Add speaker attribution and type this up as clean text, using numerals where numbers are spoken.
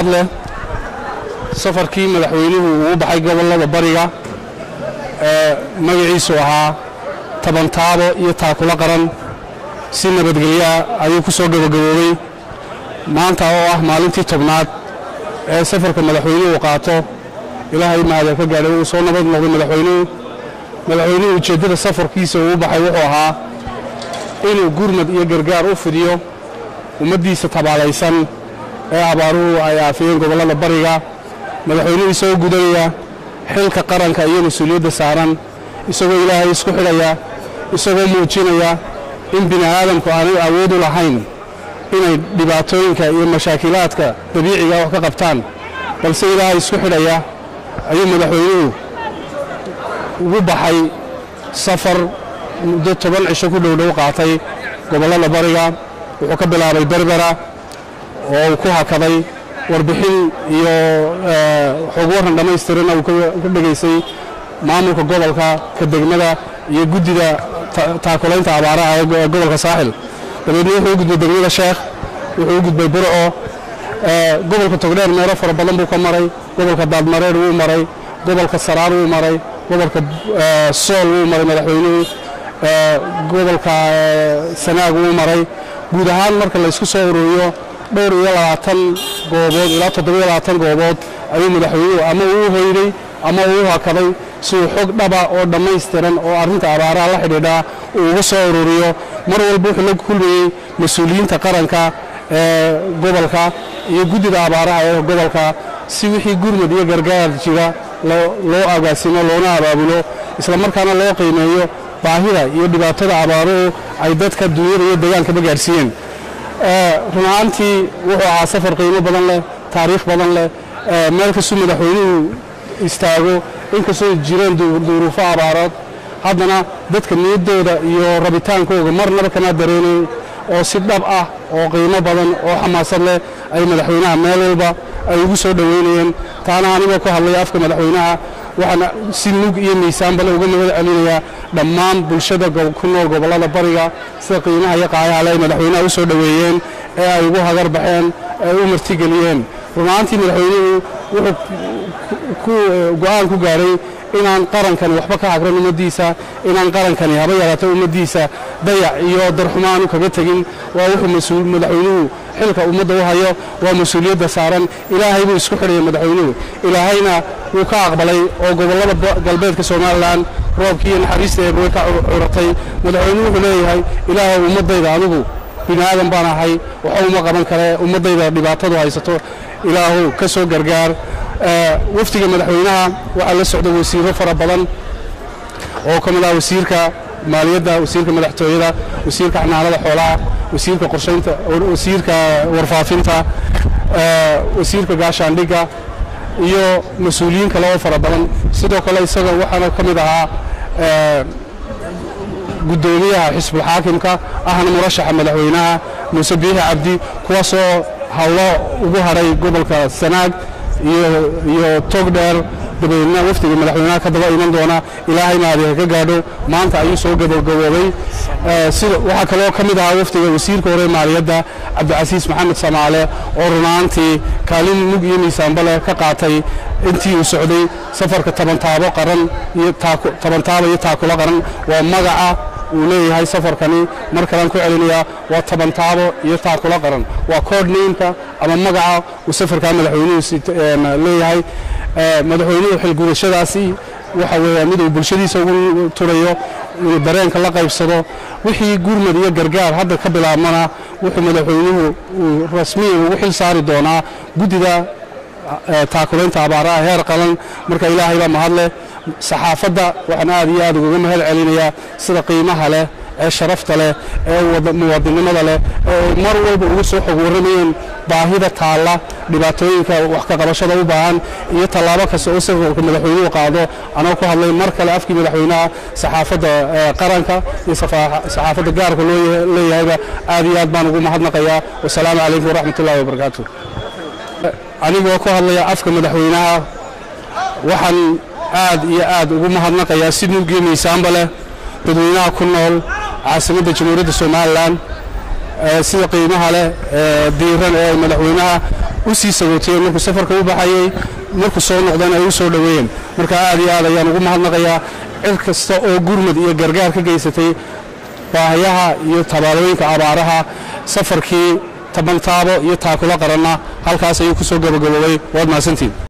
Speaker 1: mahadle safarkii madaxweynuhu uu baxay gobolada bariga magaciisu ahaa tabantaabo iyo taakula qaran si nabadgelyo ayuu ku soo gabagaboobay maanta oo ah maalintii tobnaad ee safarka madaxweynuhu qaato ilaahay mahad ka gaaray uu soo nabad noqday madaxweynuhu ujeedada safarkiisa uu baxay wuxuu ahaa inuu gurmad iyo gargaar u fidiyo ummadiisa tabaalaysan ee abaaruhu ay aafiyeen gobolada bariga madaxweynuhu soo gudanaya xilka qaranka iyo mas'uuliyadda saaran isagoo ilaahay isku xidhaya isagoo muujinaya in bini'aadamku aanu awood u lahayn inay dhibaatooyinka iyo mashaakilaadka dabiiciga wax ka qabtaan balse ilaahay isku xidhaya ayuu madaxweynuhu ugu baxay safar muddo 10 cisho ku dhow qaatay gobolada bariga wuxuu ka bilaabay Berbera oo ku hakaday warbixin iyo xog waran dhameystiran oo ka dhageysay maamulka gobolka ka degmada iyo guddiga taakulaynta abaaraha ee gobolka Saaxil dabeedna wuxuu gudbay degmada Sheekh wuxuu gudbay Burco gobolka Togdheer meelo fara badan buu ka maray gobolka Daadmareer uu maray gobolka Saraar uu maray gobolka Sool uu maray madaxweynuhu gobolka Sanaag uu maray guud ahaan marka la isku soo ururiyo dhowr iyo 20 goobood ilaa 27 goobood ayuu madaxweynuhu ama uu hoyday ama uu hakaday si xog dhaba oo dhameystiran oo arrinta abaaraha la xidhiidha uu uga soo ururiyo mar walba wuxuu la kulmayay mas'uuliyiinta qaranka gobolka iyo guddida abaaraha ee gobolka si wixii gurmad iyo gargaar jira loo agaasimo loona abaabulo isla markaana loo qiimeeyo baahida iyo dhibaatada abaaruhu ay dadka dunyada iyo deegaanka gaarsiiyeen runaantii wuxuu ahaa safar qiimo badan leh taariikh badan leh meel kasta madaxweynuhu istaago inkastoo jireen duruufo abaarood haddana dadka niyadooda iyo rabitaankooda marnaba kana dareenay oo si dhab ah oo qiimo badan oo xamaasad leh ay madaxweynaha meel walba ay ugu soo dhaweynayeen taana anigoo ku hadlay afka madaxweynaha waxaan si mug iyo miisaan bale uga mahad celinayaa dhammaan bulshada ku nool gobolada bariga sida qiimaha iyo qaayaha leh madaxweynaha u soo dhaweeyeen ee ay ugu hagar baxeen ee u martigeliyeen runaantii madaxweynuhu wuxuu go'aan ku gaaray inaan qarankan waxba ka hagran ummadiisa inaan qarankani haba yaraata ummadiisa dayac iyo darxumaan kaga tagin waa wuxuu madaxweynuhu xilka ummadda u hayo waa mas'uuliyadda saaran ilaahay buu isku xidhay madaxweynuhu ilaahayna wuu ka aqbalay oo gobolada galbeedka Soomaaliland roobkii naxariista ee way ka curatay madaxweynuhu wuxuu leeyahay ilaahay ummadayda anigu bini'aadan baan ahay waxa uma qaban kare ummadayda dhibaatadu haysato ilaahu ka soo gargaar waftiga madaxweynaha waxa la socdo wasiiro fara badan oo kamid ah wasiirka maaliyadda wasiirka madaxtooyada wasiirka xanaanada xoolaha wasiirka qorsheynta wasiirka warfaafinta wasiirka gaashaandhigga iyo mas'uuliyiin kale oo fara badan sidoo kale isaga waxaana kamid ahaa gudoomiyaha xisbiga xaakimka ahna murashaxa madaxweynaha Muuse Biixi Cabdi kuwaasoo hawlo ugu haray gobolka Sanaag iyo Togdheer dabeedna waftiga madaxweynaha ka daba iman doona ilaahay maadiga ka gaadho maanta ayuu soo gabagaboobay sida waxa kale oo kamid ah waftiga wasiirka hore maaliyadda Cabdicasiis Maxamed Samaale oo runaantii kaalin mug iyo miisaan bale ka qaatay intii uu socday safarka tabantaabo qaran iyo taakula qaran waa magaca uu leeyahay safarkani markaan ku celinaya waa tabantaabo iyo taakula qaran waa code name-ka ama magaca uu safarka madaxweynuhu leeyahay madaxweynuhu xilgudashadaasi waxa weeyaan mid uu bulshadiisa ugu turayo inuu dareenka la qaybsado wixii gurmad iyo gargaar hadda ka bilaabmana wuxuu madaxweynuhu rasmiyan ugu xil saari doonaa guddida taakulaynta abaaraha heer qaran marka ilaahay baa mahad leh saxaafadda waxaan aad iyo aad uga mahad celinayaa sida qiimaha leh ee sharafta leh ee muwaadinimada leh ee mar walba ugu soo xog waramayeen baahida taala dhibaatooyinka wax ka qabashada u baahan iyo talaabo kasta oo safarka madaxweynuhu qaado anoo ku hadlay mar kale afkii madaxweynaha saxaafadda qaranka iyo saxaafadda gaarka loo leeyahay aad iyo aad baan ugu mahadnaqayaa wassalaamu calaykum waraxmatullaahi wabarakaatuh anigoo ku hadlaya afka madaxweynaha waxaan aad iyo aad ugu mahadnaqayaa si nuugiyo miisaanba leh dadweynaha ku nool caasimadda jamhuuriyadda Soomaaliland sida qiimaha leh diiran ee madaxweynaha u sii sagootiyeen markuu safarka u baxayay markuu soo noqdeen ay u soo dhaweeyeen marka aad iyo aad ayaan ugu mahadnaqayaa cid kasta oo gurmad iyo gargaar ka geysatay baahiyaha iyo tabaalooyinka abaaraha safarkii tabantaabo iyo taakula qaranna halkaas ayuu ku soo gabagaboobay waad mahadsantiin